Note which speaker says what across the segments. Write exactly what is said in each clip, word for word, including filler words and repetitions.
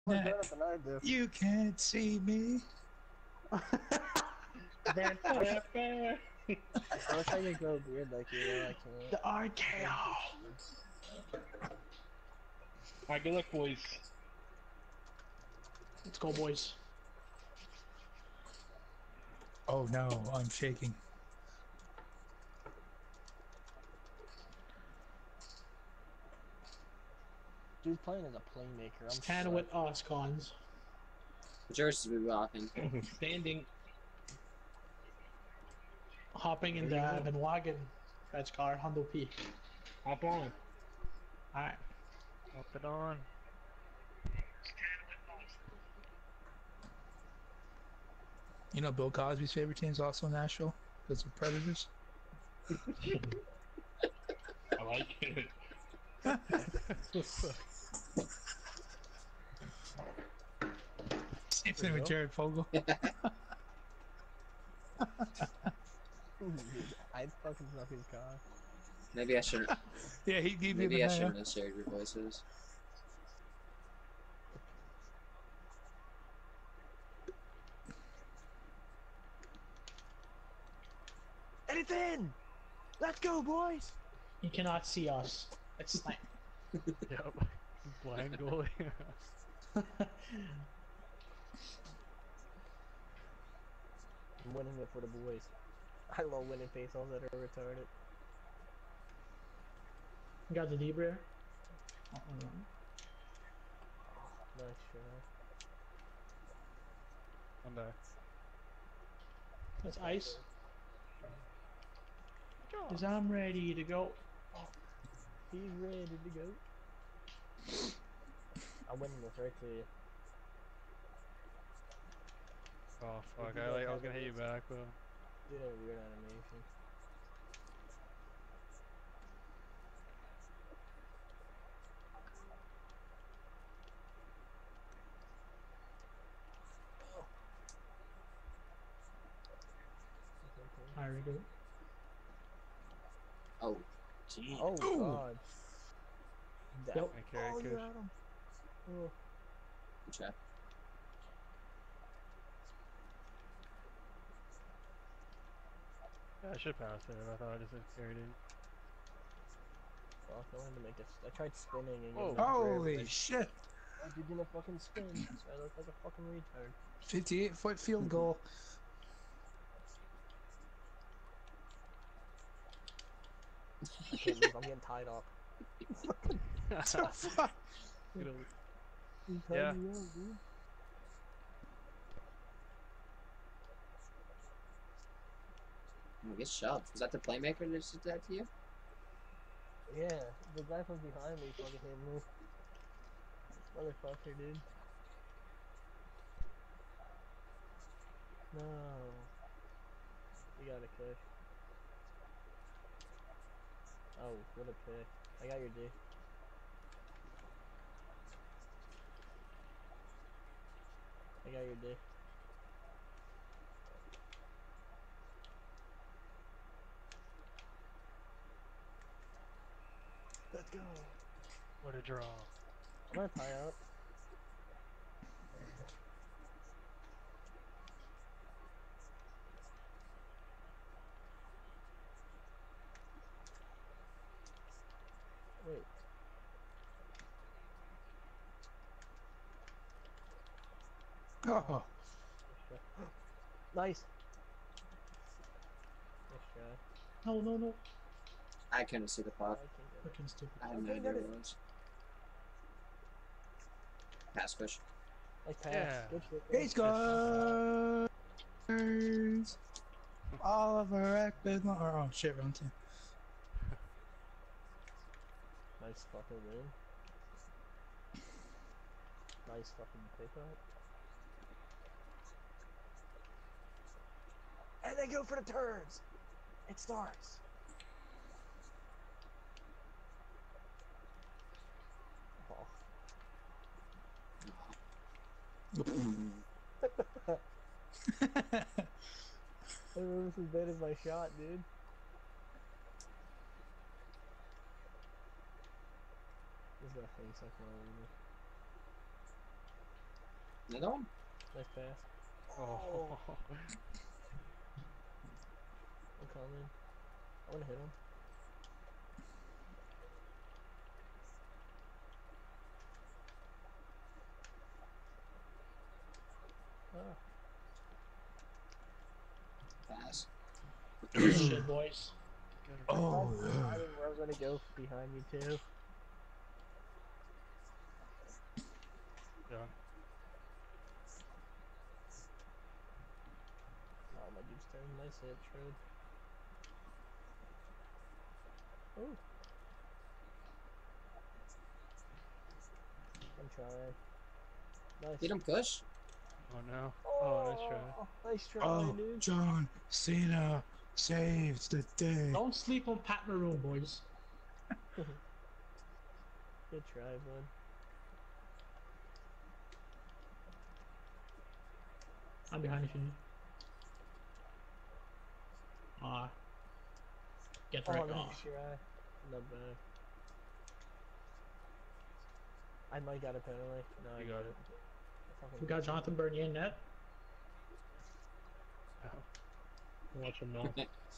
Speaker 1: more grown up than I do.
Speaker 2: You can't see me.
Speaker 1: That's fair. I wish I could grow a beard like you, though. I can't.
Speaker 2: The R K O.
Speaker 3: Alright, good luck, boys.
Speaker 2: Let's go, boys.
Speaker 4: Oh no, I'm shaking.
Speaker 1: Dude's playing as a playmaker. I'm
Speaker 2: Stand
Speaker 1: stuck.
Speaker 2: with us, cons.
Speaker 5: Jersey will be rocking.
Speaker 3: Standing.
Speaker 2: Hopping in the Van Wagon. Fetch car, Hondo P.
Speaker 3: Hop on.
Speaker 2: Alright.
Speaker 6: Up and on.
Speaker 4: You know Bill Cosby's favorite team is also Nashville because of Predators.
Speaker 3: I like it.
Speaker 4: Same thing with Jared Fogle.
Speaker 1: I'd fucking suck his car.
Speaker 5: Maybe I shouldn't.
Speaker 4: Yeah, he gave
Speaker 5: Maybe
Speaker 4: you
Speaker 5: I
Speaker 4: the
Speaker 5: shouldn't have shared your voices.
Speaker 1: Anything! Let's go, boys!
Speaker 2: You cannot see us. It's like
Speaker 6: Yep. Blind goalie.
Speaker 1: I'm winning it for the boys. I love winning faceoffs that are retarded.
Speaker 2: you got the debrier. Oh,
Speaker 1: Nice try.
Speaker 6: I'm back.
Speaker 2: that's ice. Cause I'm ready to go.
Speaker 1: He's ready to go. I'm winning this right to you.
Speaker 6: Oh fuck! I like. I was gonna hit you back though.
Speaker 1: Did a weird animation.
Speaker 2: Alright, we do.
Speaker 5: Oh, gee.
Speaker 1: Oh
Speaker 4: Ooh.
Speaker 1: god. That,
Speaker 2: Yep.
Speaker 6: I carry
Speaker 1: oh, you
Speaker 6: Kush.
Speaker 1: got him. Oh.
Speaker 5: Good job.
Speaker 6: Yeah, I should pass there. But I thought I just carried it.
Speaker 1: Fuck, I wanted to make a. I tried spinning and
Speaker 6: Whoa.
Speaker 1: getting a grab,
Speaker 4: Holy
Speaker 1: like,
Speaker 4: shit!
Speaker 1: I didn't fucking spin, so I look like a fucking retard.
Speaker 4: fifty-eight foot field goal.
Speaker 1: I can't move, I'm getting tied up.
Speaker 4: So fuck.
Speaker 6: Good old-
Speaker 1: You tied
Speaker 6: Yeah.
Speaker 1: me up, dude.
Speaker 5: I'm gonna get shoved. Was that the playmaker that just did that to you?
Speaker 1: Yeah, the guy from behind me fucking hit me. Motherfucker, dude. No. You got a Kush. Oh, what a pick. I got your D. I got your D. Let's go.
Speaker 6: What a draw.
Speaker 1: I'm gonna tie up. Wait.
Speaker 4: Oh,
Speaker 1: Nice. Nice try.
Speaker 2: No, no, no.
Speaker 5: I couldn't see the
Speaker 1: I
Speaker 5: puck.
Speaker 1: can get it.
Speaker 2: Freaking stupid.
Speaker 5: I had no
Speaker 1: Okay,
Speaker 5: idea
Speaker 1: got
Speaker 5: what
Speaker 1: it.
Speaker 5: it was. Pass push.
Speaker 1: Nice pass.
Speaker 6: Yeah.
Speaker 1: Good shit.
Speaker 4: he scores! Oliver Ekman. Oh shit, wrong team.
Speaker 1: Nice fucking win. Nice fucking pickup. And they go for the turns! It starts! Oh. I remember this as bad as my shot, dude. This is that thing sucking all over me.
Speaker 5: Another one?
Speaker 1: Nice pass.
Speaker 6: Oh.
Speaker 1: I'm coming. I wanna hit him. Ah.
Speaker 5: Pass.
Speaker 2: Good shit, boys.
Speaker 4: Oh,
Speaker 1: I
Speaker 4: yeah.
Speaker 1: didn't where I was gonna go behind you too.
Speaker 6: Yeah.
Speaker 1: Oh, my dude's turn. Nice hit, Shred. Oh. I'm trying. Nice.
Speaker 5: Hit him, Kush.
Speaker 6: Oh no. Oh, nice try.
Speaker 1: Oh, nice try,
Speaker 4: Oh,
Speaker 1: dude.
Speaker 4: John Cena saves the day.
Speaker 2: Don't sleep on Pat Maroon, boys.
Speaker 1: Good try, bud.
Speaker 2: I'm behind if you need. Ah. Get
Speaker 1: Oh,
Speaker 2: right.
Speaker 1: nice
Speaker 2: Ah.
Speaker 1: try. Not bad. I might got a penalty. No, I
Speaker 6: You got
Speaker 1: it.
Speaker 6: it.
Speaker 1: Fucking
Speaker 2: We got Jonathan Bernier in net.
Speaker 3: Watch him now.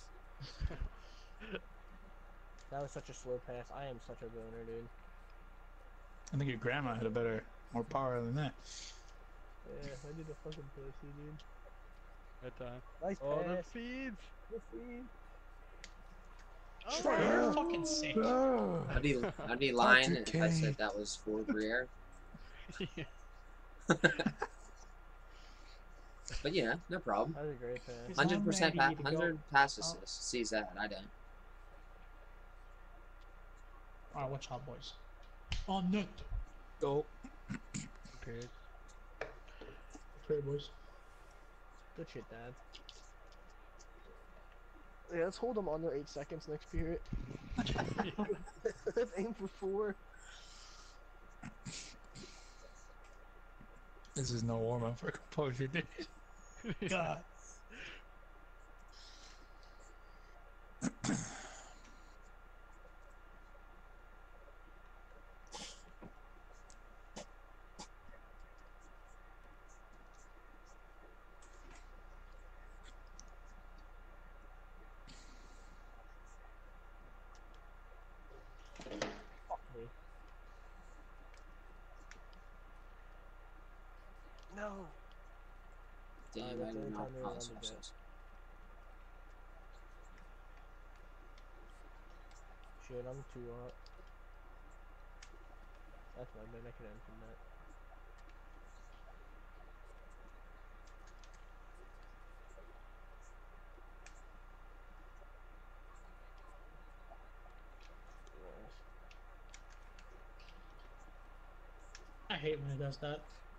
Speaker 1: That was such a slow pass. I am such a boner, dude.
Speaker 4: I think your grandma had a better, more power than that.
Speaker 1: Yeah, I did a fucking pussy, dude.
Speaker 6: Good time.
Speaker 1: Nice
Speaker 6: Oh, the
Speaker 1: pass.
Speaker 6: feeds.
Speaker 1: The feed.
Speaker 2: Troy, you're fucking sick.
Speaker 4: Oh,
Speaker 5: I'd be, I'd be lying
Speaker 4: Patrick
Speaker 5: if I
Speaker 4: Kane.
Speaker 5: said that was for Briere.
Speaker 6: Yeah.
Speaker 5: But yeah, no problem.
Speaker 1: That was a great pass.
Speaker 2: It's
Speaker 5: Hundred percent,
Speaker 2: ready to go.
Speaker 5: hundred pass
Speaker 2: Oh.
Speaker 5: assists. Sees that. I don't.
Speaker 2: Alright, watch out, boys. On net.
Speaker 4: go.
Speaker 6: Period.
Speaker 2: Trade, boys.
Speaker 1: Good shit, Dad. Yeah, let's hold them under eight seconds next period. Let's aim for four.
Speaker 4: This is no warm up for composure, dude. God.
Speaker 1: Fuck me. No.
Speaker 5: Damn,
Speaker 1: Alright,
Speaker 5: I
Speaker 1: that's the
Speaker 5: don't
Speaker 1: only
Speaker 5: know.
Speaker 1: time they were
Speaker 5: Oh,
Speaker 1: on
Speaker 5: that's
Speaker 1: the
Speaker 5: what
Speaker 1: jet.
Speaker 5: it says.
Speaker 1: Shit, I'm too hot. That's my bad. I could end from that. Yes.
Speaker 2: I hate when it does that.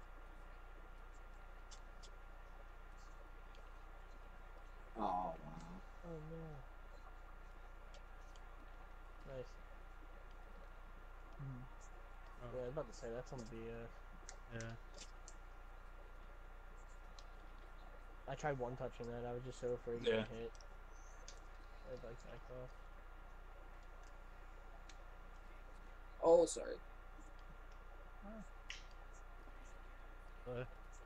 Speaker 5: Oh wow.
Speaker 1: Oh no. Nice.
Speaker 6: Oh,
Speaker 1: Yeah, I was about to say that's some B S.
Speaker 6: yeah.
Speaker 1: I tried one touching that. I was just so afraid to
Speaker 4: Yeah.
Speaker 1: get hit. I was like back off.
Speaker 5: Oh, sorry.
Speaker 6: But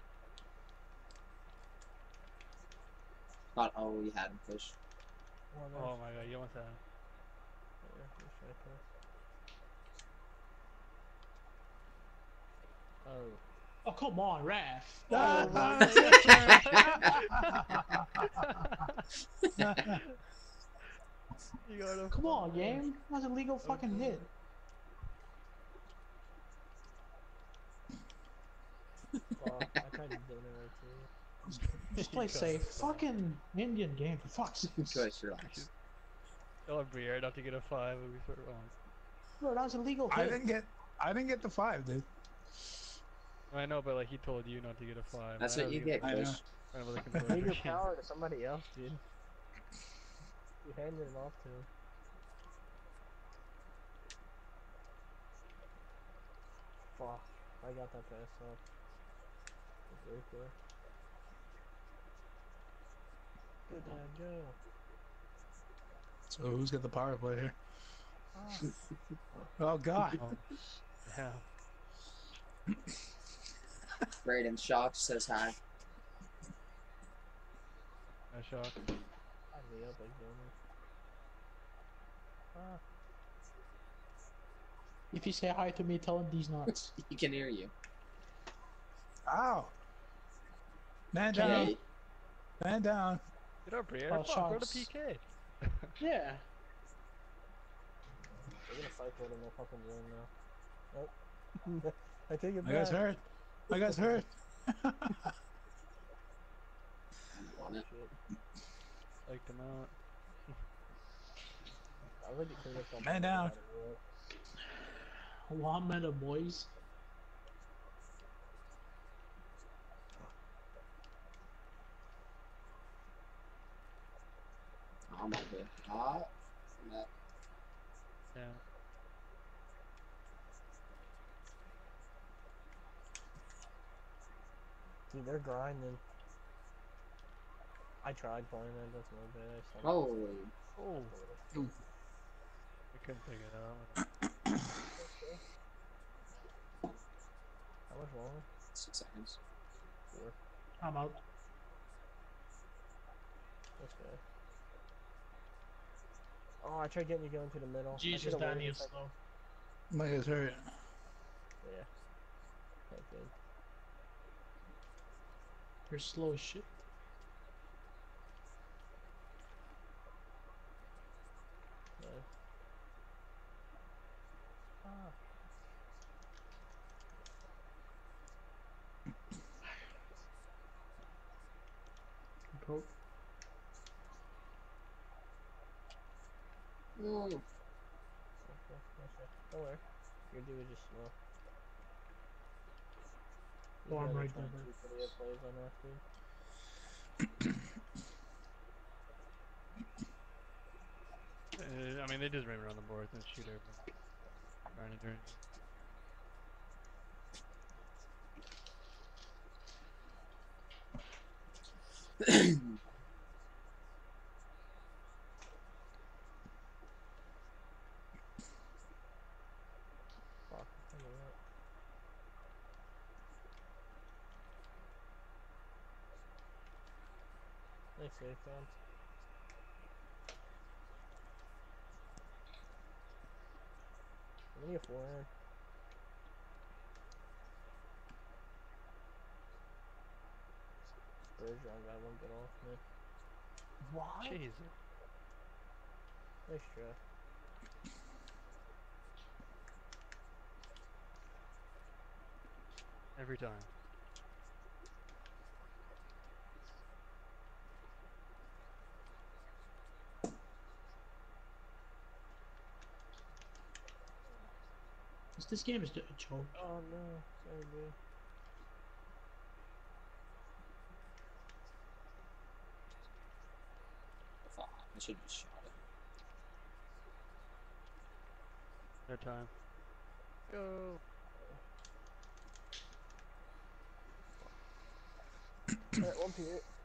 Speaker 5: Thought. Oh, you had him, Kush.
Speaker 1: Oh, nice.
Speaker 6: oh my god, you almost had him.
Speaker 1: Yeah, let's try this. Oh.
Speaker 2: Oh, come on, ref.
Speaker 6: You got him.
Speaker 2: Come on, game. That's a legal fucking hit.
Speaker 1: Fuck, I tried to do it right too.
Speaker 2: Just play
Speaker 6: You got
Speaker 2: safe.
Speaker 6: him.
Speaker 2: Fucking Indian game, for fuck's sake.
Speaker 5: Kush, relax.
Speaker 6: Tell him Briere not to get a five when we start wrong.
Speaker 2: Bro, that was a legal
Speaker 4: I
Speaker 2: hit.
Speaker 4: didn't get, I didn't get the five, dude.
Speaker 6: I know, but like he told you not to get a five.
Speaker 5: That's
Speaker 6: I
Speaker 5: what
Speaker 6: know
Speaker 5: you
Speaker 6: he
Speaker 5: get,
Speaker 4: I
Speaker 5: Kush.
Speaker 4: know.
Speaker 6: Kind of like
Speaker 1: Give
Speaker 6: composure
Speaker 1: your
Speaker 6: game.
Speaker 1: power to somebody else, dude. You handed it off to him. Fuck, I got that pass off. That's right there. Good dad, go.
Speaker 4: So who's got the power play here? Oh God.
Speaker 6: Oh, yeah.
Speaker 5: Braden Shock says hi.
Speaker 6: I shock.
Speaker 1: I me up like Zomer. Ah,
Speaker 2: If you say hi to me, tell him these nuts.
Speaker 5: He can hear you.
Speaker 4: Ow! Man down.
Speaker 5: Hey,
Speaker 4: Man down.
Speaker 6: Get up here.
Speaker 2: Oh,
Speaker 6: Fuck, go to
Speaker 2: shots.
Speaker 6: P K.
Speaker 2: Yeah.
Speaker 1: they're gonna cycle it in their fucking zone now. Nope. I take it
Speaker 4: My
Speaker 1: back.
Speaker 4: guy's hurt. My guy's hurt.
Speaker 5: I want it.
Speaker 1: Shit.
Speaker 6: Like them out.
Speaker 1: I already cleaned up something.
Speaker 4: Man down.
Speaker 2: One minute, boys.
Speaker 5: I'm up here. Ah, no.
Speaker 6: Yeah.
Speaker 1: Dude, they're grinding. I tried playing it, that's no bad. I suck.
Speaker 5: Holy.
Speaker 6: Oh. I couldn't figure it out.
Speaker 1: How much longer?
Speaker 5: Six seconds.
Speaker 1: Four.
Speaker 2: I'm out.
Speaker 1: That's good. Oh, I tried getting you going to the middle. I
Speaker 2: Jesus,
Speaker 1: should've waited
Speaker 2: Danny
Speaker 1: a
Speaker 2: is
Speaker 1: second.
Speaker 2: slow.
Speaker 4: My guy's hurt.
Speaker 1: Yeah. That's good.
Speaker 2: You're slow as shit.
Speaker 1: Nice. Ah.
Speaker 2: Cool.
Speaker 5: No.
Speaker 1: Okay, nice shot. Don't worry. Your dude is just slow. These
Speaker 2: Oh, I'm
Speaker 1: guys are
Speaker 2: right
Speaker 1: trying
Speaker 2: there,
Speaker 1: to keep video plays on our feed.
Speaker 6: Uh, I mean, they just ran around the board and shoot everyone. Trying to drink.
Speaker 1: Fuck, look at that. Nice save, fam. Give me a forehand. Bergeron got one good off me.
Speaker 2: What?
Speaker 6: Jesus.
Speaker 1: Nice try.
Speaker 6: Every time.
Speaker 2: This game is a joke.
Speaker 1: Oh no, sorry, dude.
Speaker 5: Fuck, I should have shot it.
Speaker 6: Their time. Go.
Speaker 1: Alright, one P.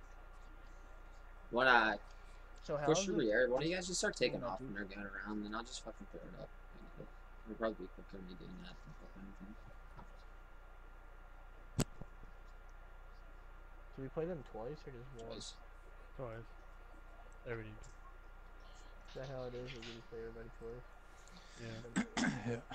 Speaker 5: When I
Speaker 1: So how
Speaker 5: push
Speaker 1: is
Speaker 5: your
Speaker 1: it?
Speaker 5: rear, why don't you guys just start taking
Speaker 1: Oh,
Speaker 5: off
Speaker 1: dude.
Speaker 5: when they're going around, and I'll just fucking throw it up. It'll probably be quicker than me doing that than fucking anything.
Speaker 1: Do we play them twice or just once?
Speaker 5: Twice.
Speaker 6: Twice. Every team.
Speaker 1: Is that how it is? We just play everybody twice?
Speaker 6: Yeah.
Speaker 4: Yeah.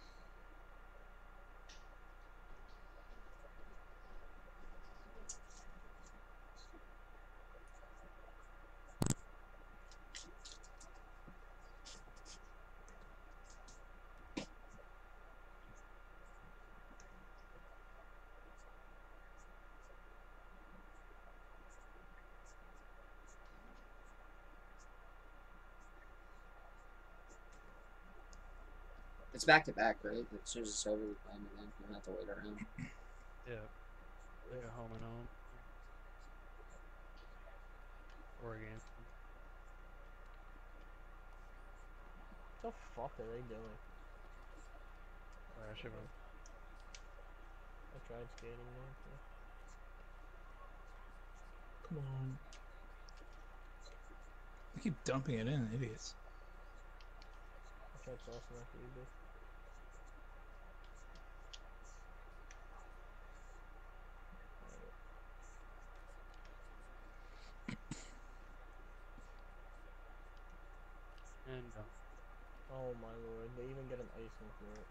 Speaker 5: It's back to back, right? As soon as it's over, we play them again. You don't have to wait around.
Speaker 6: Yeah. Like a home and home. Or against them.
Speaker 1: What the fuck are they doing?
Speaker 6: Or I should have.
Speaker 1: I tried skating there. So.
Speaker 2: Come on.
Speaker 4: They keep dumping it in, idiots.
Speaker 1: I tried tossing after you, bitch.
Speaker 6: And done.
Speaker 1: Oh my lord, they even get an icing for it.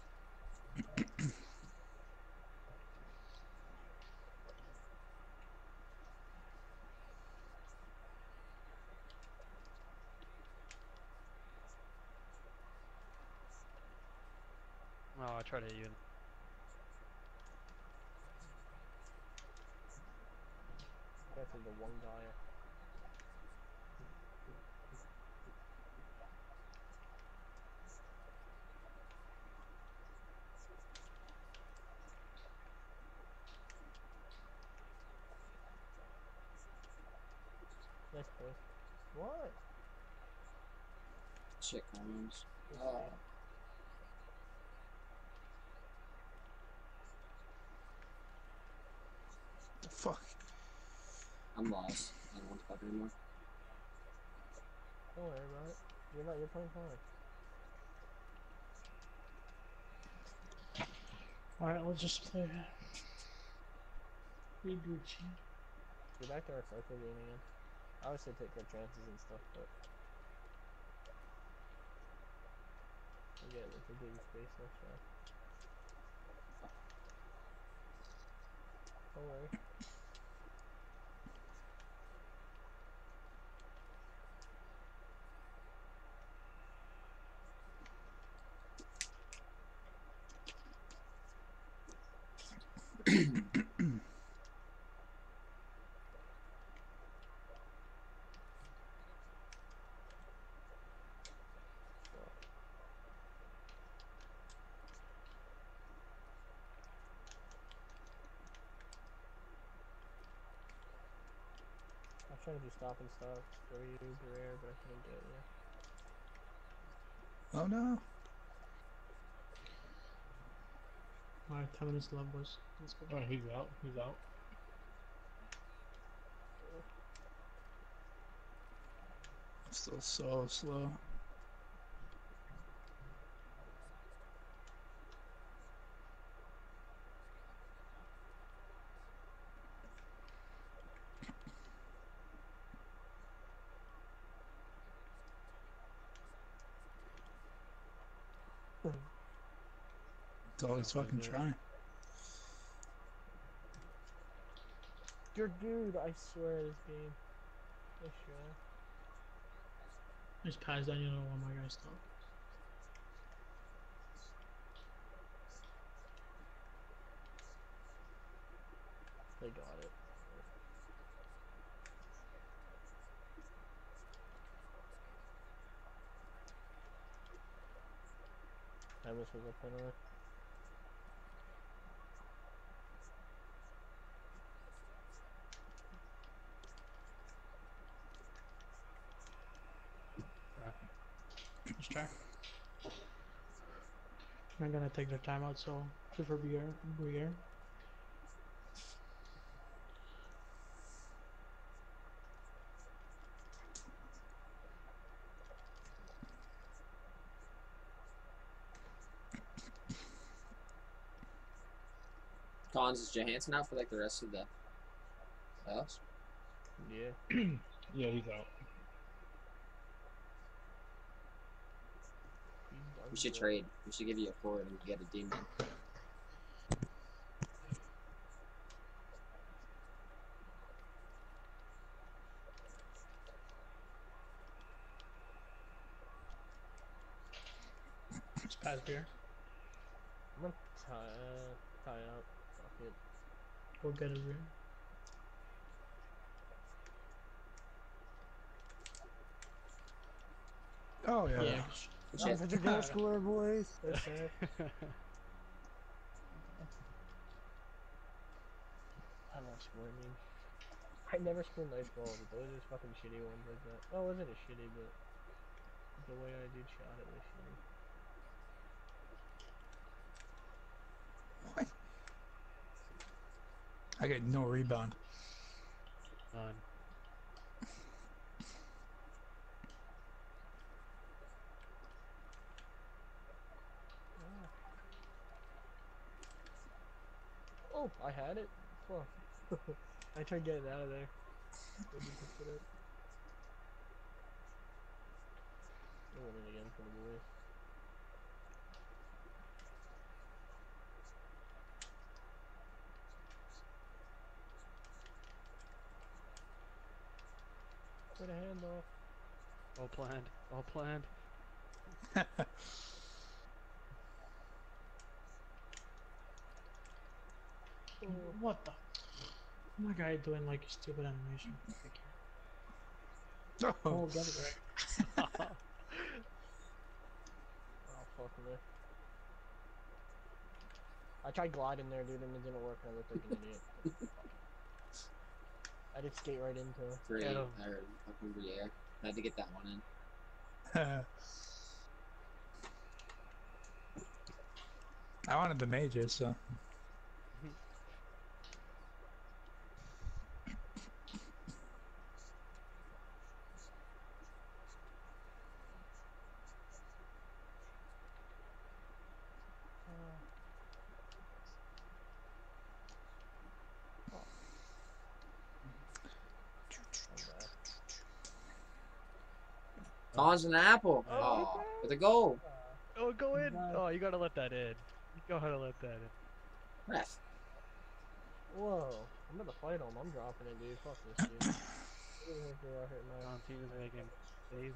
Speaker 6: Oh, I tried to hit you.
Speaker 1: That's the one guy. Nice boy. What?
Speaker 5: Shit, Collins.
Speaker 1: Good
Speaker 5: Oh.
Speaker 1: save.
Speaker 4: The fuck?
Speaker 5: I'm lost. I don't want to fuck anymore.
Speaker 1: Don't worry about it. You're not. You're playing fine.
Speaker 2: Alright, let's just play. We Gucci.
Speaker 1: Get back to our circle game again. I would say take our chances and stuff, but we get like a big space left shot. Don't worry. I'm trying to do stop and stop for you, Guerrero, but I couldn't get you.
Speaker 4: Oh no.
Speaker 2: Alright, ten minutes left, boys. Let's go.
Speaker 3: Oh, he's out. He's out.
Speaker 4: Still so slow. It's always
Speaker 6: Oh,
Speaker 4: fucking
Speaker 6: is it?
Speaker 4: trying.
Speaker 1: Your dude, I swear this game. Nice try.
Speaker 2: Just pass down, you know, while my guys stop.
Speaker 1: They got it. I wish was a penalty.
Speaker 2: Let's try. I'm gonna take their timeout, so prefer Briere. Briere.
Speaker 5: Collins, is Johansson out for like the rest of the playoffs?
Speaker 1: Yeah.
Speaker 3: Yeah, he's out.
Speaker 5: We should trade. We should give you a forward and get a D man.
Speaker 2: Just pass Briere.
Speaker 1: I'm gonna tie, uh, tie up. Fuck it.
Speaker 2: Go get it, Briere.
Speaker 4: Oh yeah.
Speaker 2: Yeah.
Speaker 5: Good
Speaker 1: I'm
Speaker 5: shit.
Speaker 1: such a goal scorer, boys. That's sad. I love scoring. I never scored nice balls. It's always those fucking shitty ones like that. Oh, it wasn't a shitty, but the way I did shot it was shitty.
Speaker 4: What? I get no rebound.
Speaker 6: None.
Speaker 1: Oh, I had it? Fuck. I tried getting out of there. Maybe picked it up. We're winning again for the boys. Put a hand off.
Speaker 6: All planned. All planned.
Speaker 1: Oh,
Speaker 2: What the? My guy doing like a stupid animation.
Speaker 4: Oh,
Speaker 2: Oh, got it right.
Speaker 1: oh fuck me. I tried gliding there, dude, and it didn't work. I looked like an idiot. I did skate right into him.
Speaker 5: Great.
Speaker 6: Yeah.
Speaker 5: I fucking react. Had to get that one in.
Speaker 4: I wanted the majors, so.
Speaker 5: Toss an apple.
Speaker 1: Oh.
Speaker 5: Oh, with a goal.
Speaker 6: Oh, go in!
Speaker 1: Nice.
Speaker 6: Oh, you gotta let that in. You gotta let that in.
Speaker 5: Ref.
Speaker 1: Whoa. I'm gonna fight him. I'm dropping it, dude. Fuck this, dude. Look at him out hitting my
Speaker 6: Tom team is making saves.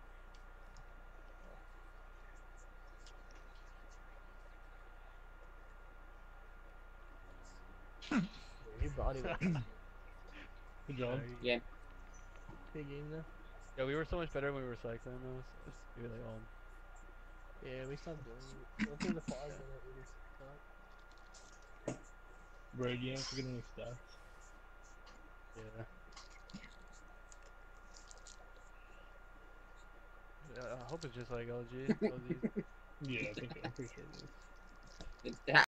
Speaker 1: He body was
Speaker 3: Good job.
Speaker 5: Yeah.
Speaker 1: big game though.
Speaker 6: Yeah, we were so much better when we were cycling though. It's, it's really old.
Speaker 1: Yeah, we stopped doing it. I think the five minute we just stopped.
Speaker 3: Brady, you have to get any stats.
Speaker 6: Yeah. Yeah, I hope it's just like L G. L G's.
Speaker 3: Yeah, I think I'm pretty sure it is.
Speaker 5: It,